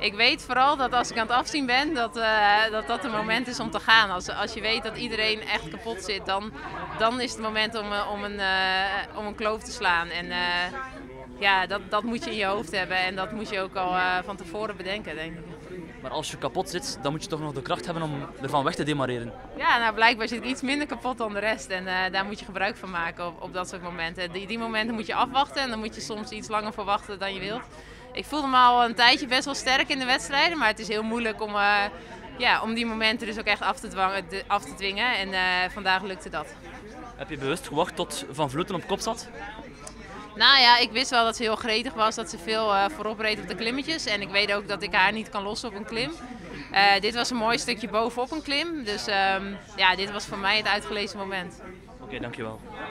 Ik weet vooral dat als ik aan het afzien ben, dat het moment is om te gaan. Als je weet dat iedereen echt kapot zit, dan is het moment om een kloof te slaan. En ja, dat moet je in je hoofd hebben en dat moet je ook al van tevoren bedenken, denk ik. Maar als je kapot zit, dan moet je toch nog de kracht hebben om ervan weg te demareren. Ja, nou blijkbaar zit ik iets minder kapot dan de rest en daar moet je gebruik van maken op dat soort momenten. Die momenten moet je afwachten en dan moet je soms iets langer voor wachten dan je wilt. Ik voelde me al een tijdje best wel sterk in de wedstrijden, maar het is heel moeilijk om die momenten dus ook echt af te dwingen en vandaag lukte dat. Heb je bewust gewacht tot Van Vleuten op kop zat? Nou ja, ik wist wel dat ze heel gretig was, dat ze veel voorop reed op de klimmetjes. En ik weet ook dat ik haar niet kan lossen op een klim. Dit was een mooi stukje bovenop een klim, dus ja, dit was voor mij het uitgelezen moment. Oké, dankjewel.